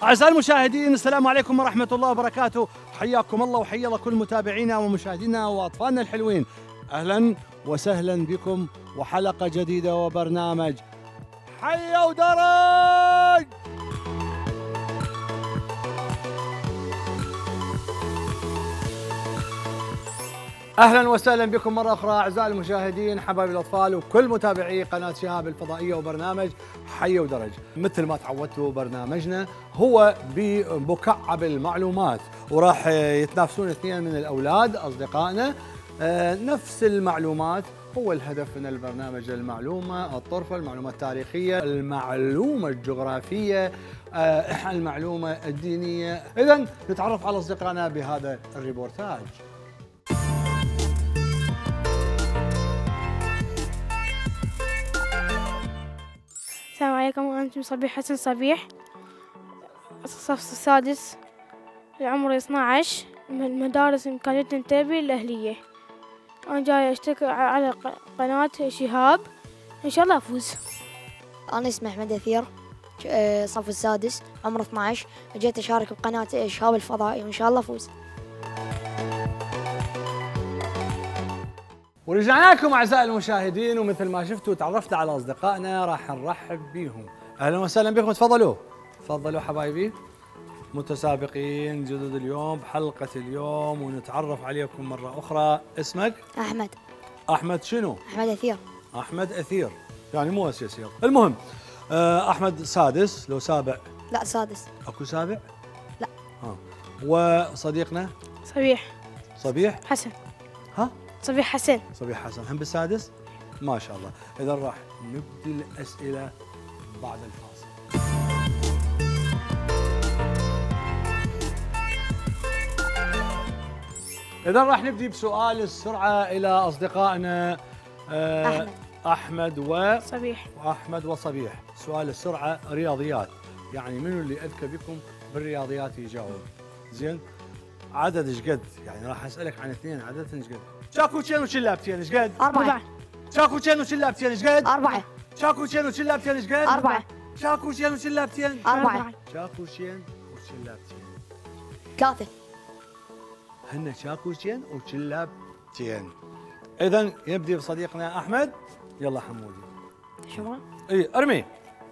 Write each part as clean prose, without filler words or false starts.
أعزائي المشاهدين، السلام عليكم ورحمة الله وبركاته. حياكم الله وحيا الله كل متابعينا ومشاهدينا وأطفالنا الحلوين. أهلا وسهلا بكم وحلقة جديدة وبرنامج حيا ودرج. أهلا وسهلا بكم مرة أخرى أعزائي المشاهدين، حبايب الأطفال وكل متابعي قناة شهاب الفضائية وبرنامج حيا ودرج. مثل ما تعودتوا برنامجنا هو بمكعب المعلومات، وراح يتنافسون اثنين من الأولاد أصدقائنا نفس المعلومات. هو الهدف من البرنامج المعلومة الطرفة، المعلومة التاريخية، المعلومة الجغرافية، المعلومة الدينية. إذن نتعرف على أصدقائنا بهذا الريبورتاج. السلام عليكم، أنتم صبيح حسن صبيح، الصف السادس، عمري 12، من مدارس إمكانية انتبه الأهلية. أنا جاي أشترك على قناة شهاب، إن شاء الله أفوز. أنا اسمي أحمد أثير، صف السادس، عمري 12، جيت أشارك بقناة شهاب الفضائي وإن شاء الله أفوز. ورجعنا لكم أعزائي المشاهدين، ومثل ما شفتوا تعرفنا على أصدقائنا راح نرحب بهم. أهلا وسهلا بكم، تفضلوا تفضلوا حبايبي. متسابقين جدد اليوم بحلقة اليوم، ونتعرف عليكم مرة أخرى. اسمك؟ أحمد. أحمد شنو؟ أحمد أثير. أحمد أثير، يعني مو أسير. المهم أحمد سادس، لو سابع؟ لا سادس. أكو سابع؟ لا. وصديقنا؟ صبيح حسن. ها؟ صبيح حسن. صبيح حسن هم بالسادس؟ ما شاء الله. إذا راح نبدي الأسئلة بعد الفاصل. إذا راح نبدي بسؤال السرعة إلى أصدقائنا أحمد صبيح. وأحمد وصبيح. سؤال السرعة رياضيات، يعني منو اللي أذكى بكم بالرياضيات يجاوب. زين؟ عدد ايش قد؟ يعني راح أسألك عن اثنين، عددهم ايش قد؟ شاكوتشين وشلابتين ايش قد؟ 4. شاكوتشين وشلابتين ايش قد؟ 4. شاكوتشين وشلابتين ايش قد؟ 4. شاكوتشين وشلابتين 4. شاكوتشين وشلابتين 3. هن شاكوتشين وشلابتين. إذا يبدي بصديقنا أحمد. يلا حمودي. شو؟ اي ارمي.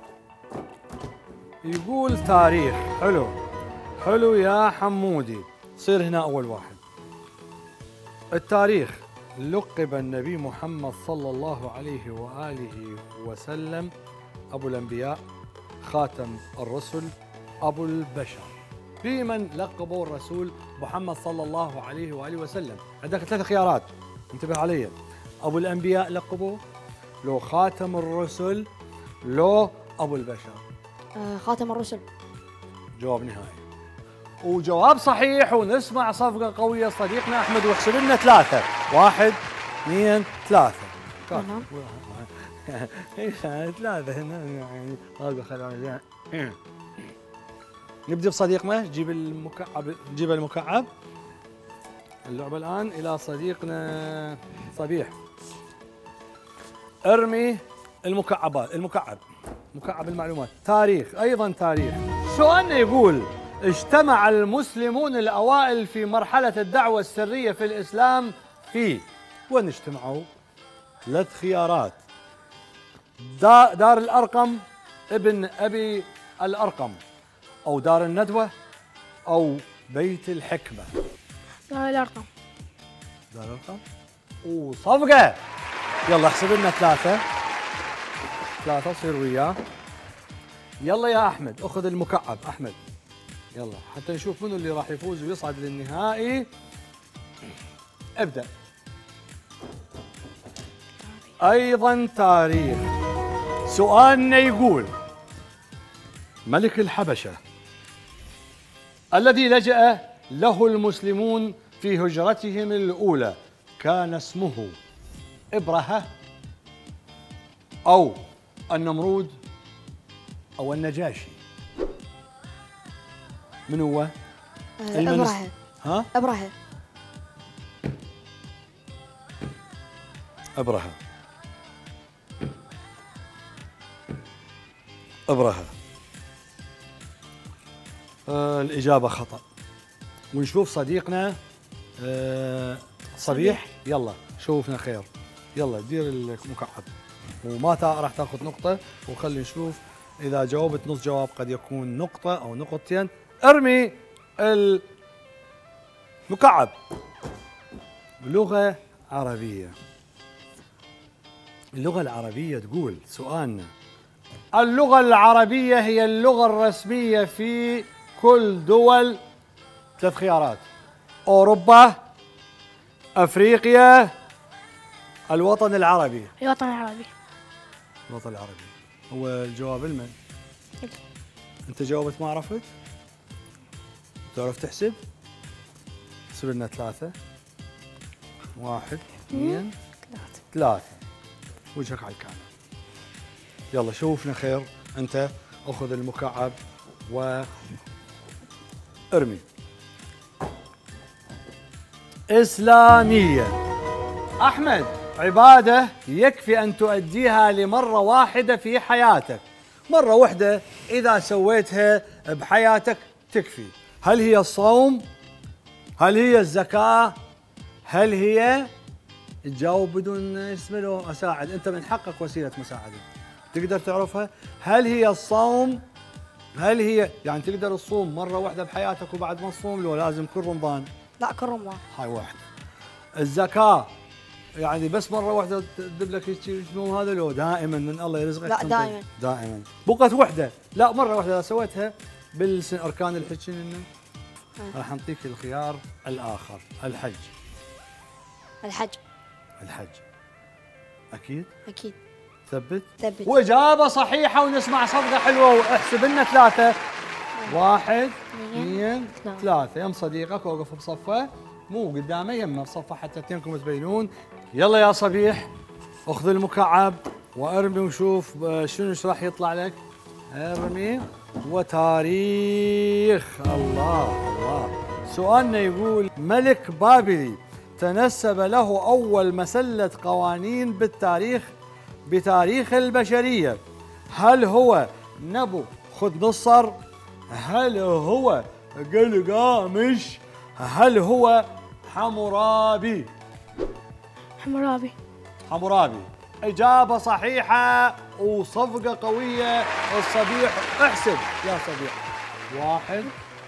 يقول تاريخ. حلو حلو يا حمودي. صير هنا أول واحد. التاريخ لقب النبي محمد صلى الله عليه وآله وسلم أبو الأنبياء، خاتم الرسل، أبو البشر. بمن لقبوا الرسول محمد صلى الله عليه وآله وسلم؟ عندك 3 خيارات، انتبه علي. أبو الأنبياء لقبوه، لو خاتم الرسل، لو أبو البشر. خاتم الرسل. جواب نهائي وجواب صحيح. ونسمع صفقة قوية صديقنا أحمد، واحسب لنا 3. 1 2 3. تمام. 3 هنا يعني. خلينا نبدأ بصديقنا. جيب المكعب. اللعبة الآن إلى صديقنا صبيح. ارمي مكعب المعلومات. تاريخ، أيضا تاريخ. سؤالنا يقول: اجتمع المسلمون الأوائل في مرحلة الدعوة السرية في الإسلام في وين اجتمعوا؟ 3 خيارات: دار الأرقم، ابن أبي الأرقم، أو دار الندوة، أو بيت الحكمة. دار الأرقم. دار الأرقم وصفقة. يلا احسب لنا 3 صير وياه. يلا يا أحمد أخذ المكعب. أحمد يلا حتى نشوف منو اللي راح يفوز ويصعد للنهائي. ابدأ. أيضا تاريخ. سؤالنا يقول: ملك الحبشة الذي لجأ له المسلمون في هجرتهم الأولى كان اسمه إبرهة، أو النمرود، أو النجاشي؟ من هو؟ إبرهة. ها؟ إبرهة. إبرهة. إبرهة. الإجابة خطأ. ونشوف صديقنا صبيح. يلا شوفنا خير. يلا دير المكعب وما راح تاخذ نقطة، وخلي نشوف إذا جاوبت نص جواب قد يكون نقطة أو نقطتين. ارمي المكعب. لغة عربية. اللغة العربية تقول سؤالنا: اللغة العربية هي اللغة الرسمية في كل دول. 3 خيارات: أوروبا، أفريقيا، الوطن العربي. الوطن العربي. الوطن العربي هو الجواب. المن أنت جاوبت ما عرفت؟ تعرف تحسب؟ يصير لنا 3. 1 2 3. وجهك على الكاميرا. يلا شوفنا خير. أنت أخذ المكعب وارمي. إسلامية. أحمد: عبادة يكفي أن تؤديها لمرة واحدة في حياتك. مرة واحدة إذا سويتها بحياتك تكفي. هل هي الصوم؟ هل هي الزكاة؟ هل هي؟ تجاوب بدون اسمه أساعد. أنت من حقك وسيلة مساعدة تقدر تعرفها. هل هي الصوم؟ هل هي يعني تقدر تصوم مرة واحدة بحياتك وبعد ما تصوم لو لازم كل رمضان؟ لا كل رمضان. هاي واحدة. الزكاة يعني بس مرة واحدة تدب لك شنو هذا لو دائما من الله يرزقك؟ لا دائما. دائما. بقت واحدة. لا مرة واحدة إذا سويتها بالأركان الحج إنه راح نعطيك الخيار الآخر. الحج. الحج. الحج. أكيد؟ أكيد. ثبت؟ ثبت. وإجابة صحيحة ونسمع صفقة حلوة واحسب لنا 3. 1 2 3. يم صديقك وقف بصفه، مو قدامه، يمه بصفه حتى اثنينكم تبينون. يلا يا صبيح اخذ المكعب وارمي وشوف شنو راح يطلع لك. ارمي. وتاريخ. الله الله. سؤالنا يقول: ملك بابلي تنسب له أول مسلة قوانين بتاريخ البشرية. هل هو نبو خذ نصر؟ هل هو قلقامش؟ هل هو حمورابي؟ حمورابي. حمورابي. إجابة صحيحة وصفقة قوية. الصبيح احسب يا صبيح. 1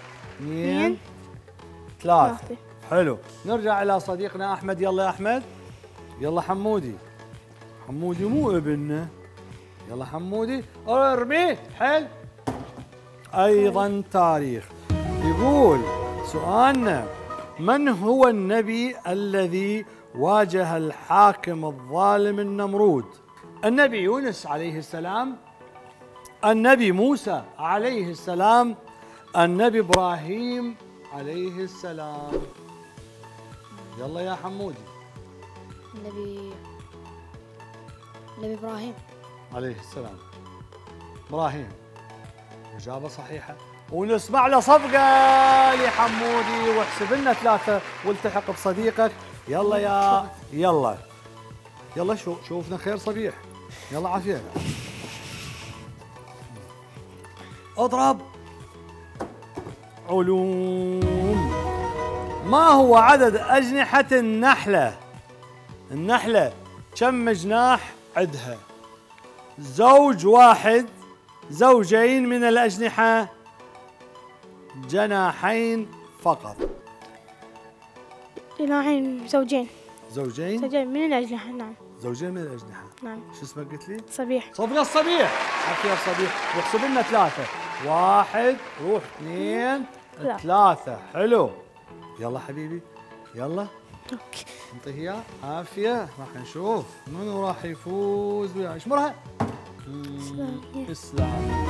2 3. حلو. نرجع إلى صديقنا أحمد. يلا يا أحمد. يلا حمودي. حمودي مو ابننا. يلا حمودي ارمي. حل. أيضا تاريخ. يقول سؤالنا: من هو النبي الذي واجه الحاكم الظالم النمرود؟ النبي يونس عليه السلام، النبي موسى عليه السلام، النبي إبراهيم عليه السلام. يلا يا حمودي. النبي إبراهيم عليه السلام. إبراهيم. إجابة صحيحة ونسمع له صفقة لحمودي واحسب لنا 3 والتحق بصديقك. يلا يا يلا شوفنا خير صبيح. يلا عافية. اضرب. علوم. ما هو عدد أجنحة النحلة؟ النحلة كم جناح عندها؟ زوج واحد، زوجين من الأجنحة، جناحين فقط؟ جناحين. زوجين. زوجين؟ زوجين من الأجنحة. نعم. زوجين من الأجنحة. نعم. شو اسمك قلت لي؟ صبيح. صفقة الصبيح. عافية الصبيح واحسب لنا 3. 1 روح 2 3. حلو. يلا حبيبي يلا. اوكي. انطيه اياه. عافية. راح نشوف منو راح يفوز وياه. اشمرها. إسلامي.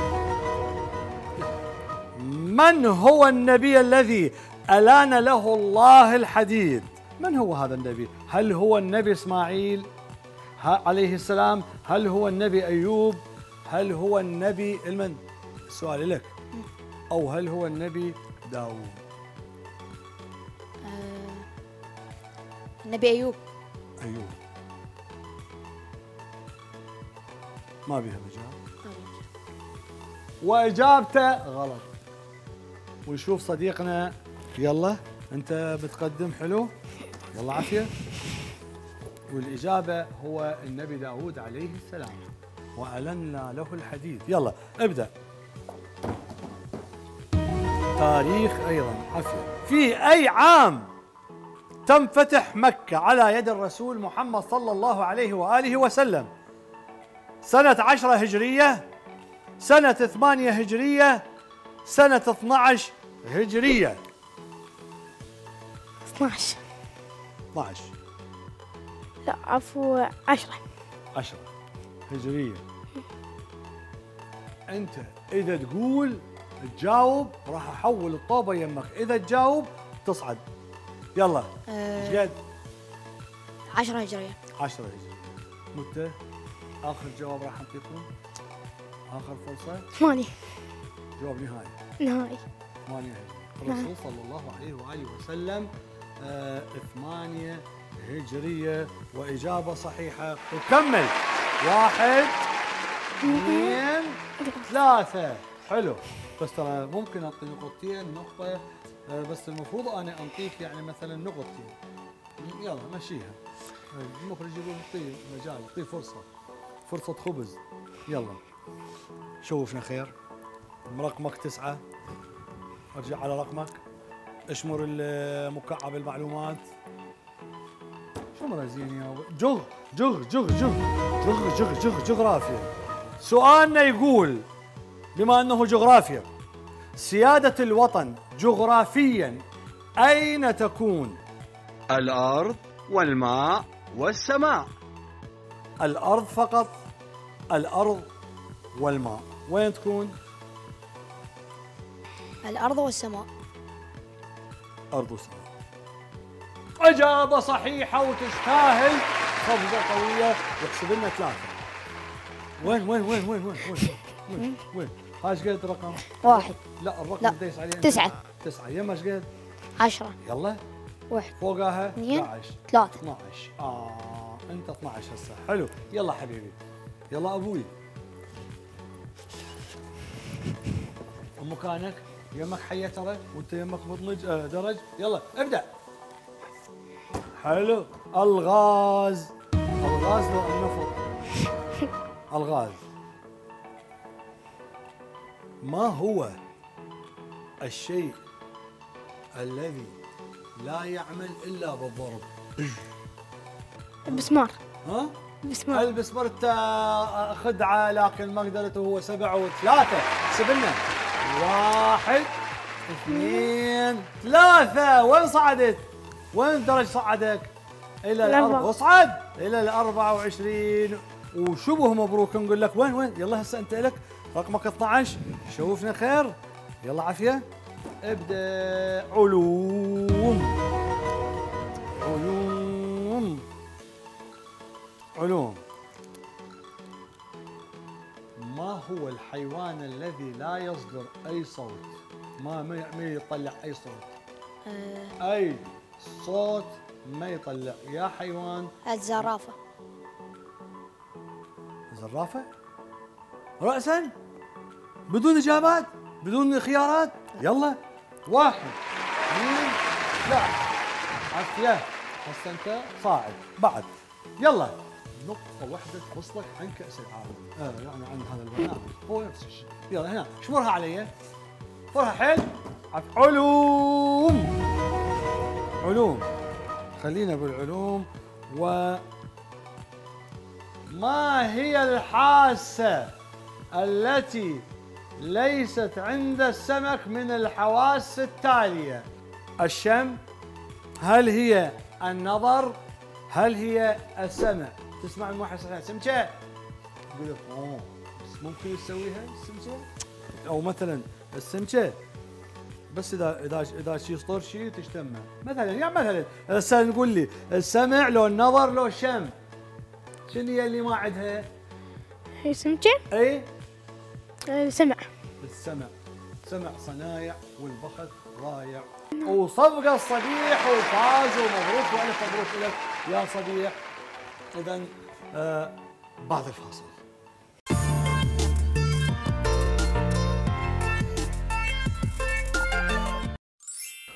من هو النبي الذي ألان له الله الحديد؟ من هو هذا النبي؟ هل هو النبي إسماعيل عليه السلام؟ هل هو النبي أيوب؟ هل هو النبي المن؟ السؤال لك. أو هل هو النبي داوود؟ النبي أيوب. أيوب. ما بيها مجال. وإجابته غلط. ونشوف صديقنا. يلا انت بتقدم. حلو، يلا عافيه. والاجابه هو النبي داود عليه السلام، وألنا له الحديد. يلا ابدا. تاريخ ايضا عافيه. في اي عام تم فتح مكه على يد الرسول محمد صلى الله عليه واله وسلم؟ سنه 10 هجريه، سنه 8 هجريه، سنه 12 هجريه؟ 12. 12. لا عفوا 10. 10 هجريه. انت اذا تقول تجاوب راح احول الطوبه يمك، اذا تجاوب تصعد. يلا ايش قد؟ 10 هجرية. 10 هجريه. متى؟ اخر جواب راح اعطيكم، اخر فرصه. 8. جواب نهائي. نهائي. 8 هجريه. الرسول صلى الله عليه واله وسلم 8 هجريه، واجابه صحيحه. وكمل. 1 2 3. حلو، بس ترى ممكن اعطي نقطتين، نقطه بس المفروض انا انطيك يعني مثلا نقطتين. يلا مشيها. المخرج يقول اعطيه مجال، اعطيه فرصه خبز. يلا شوفنا خير. رقمك 9. ارجع على رقمك. اشمر مكعب المعلومات. شمره زين يا جغ جغ جغ جغ جغ جغ جغ جغرافيا. سؤالنا يقول بما انه جغرافيا، سيادة الوطن جغرافيا اين تكون؟ الأرض والماء والسماء. الارض فقط، الارض والماء. وين تكون؟ الأرض والسماء. ارض وسماء. اجابة صحيحة وتستاهل خفضة قوية ويحسب لنا 3. وين وين وين وين وين وين وين؟ هاش قد رقم؟ 1. لا الرقم لا. دايس عليه. 9. 9. يما ايش قد؟ 10. يلا 1. فوقها 2. 11. 3. 12. انت 12 هسه. حلو، يلا حبيبي. يلا ابوي. مكانك يمك حيه ترى، وانت يمك مطلج درج. يلا ابدا. حلو. الغاز. الغاز لو النفط. الغاز. ما هو الشيء الذي لا يعمل الا بالضرب؟ المسمار. ها؟ المسمار. المسمار. خدعه لكن ما قدرت. هو 7 و3. سبنا. 1 2 3. وين صعدت؟ وين درج صعدك؟ الى الأربعة. اصعد الى ال 24 وشبه مبروك. نقول لك وين. يلا هسه انت لك رقمك 12. شوفنا خير. يلا عافيه. ابدا. علوم. علوم. علوم. ما هو الحيوان الذي لا يصدر اي صوت؟ ما يطلع اي صوت. اي صوت ما يطلع يا حيوان. الزرافة. زرافة؟ رأسا؟ بدون إجابات؟ بدون خيارات؟ يلا 1 2 3. عافية. هسه أنت صاعد بعد. يلا نقطة واحدة تفصلك عن كأس العالم، يعني عن هذا البرنامج. هو نفس الشيء. يلا هنا شمرها علي. فرها حيل. علوم. علوم. خلينا بالعلوم. ما هي الحاسة التي ليست عند السمك من الحواس التالية؟ الشم، هل هي النظر، هل هي السمع؟ تسمع من واحد صحيح سمكة يقول لك بس ممكن تسويها السمكة؟ أو مثلا السمكة بس اذا شي صدر شيء تجتمع مثلا. يعني مثلا هسه نقول لي السمع لو النظر لو الشم، شنو هي اللي ما عندها؟ هي سمكة. اي السمع. السمع. سمع صنايع والبخت رايع. وصفق الصبيح وفاز ومبروك والف مبروك لك يا صبيح. اذا بعد الفاصل.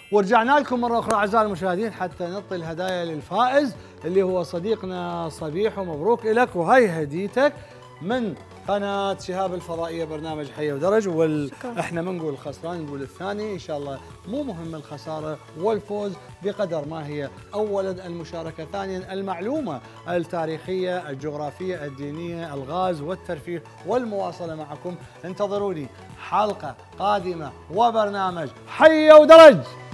ورجعنا لكم مرة أخرى أعزائي المشاهدين حتى نعطي الهدايا للفائز اللي هو صديقنا صبيح، ومبروك لك، وهي هديتك من قناة شهاب الفضائية برنامج حي ودرج. احنا ما نقول الخسران، نقول الثاني. ان شاء الله مو مهم الخسارة والفوز بقدر ما هي اولا المشاركة، ثانيا المعلومة التاريخية الجغرافية الدينية الغاز والترفيه والمواصلة معكم. انتظروني حلقة قادمة وبرنامج حي ودرج.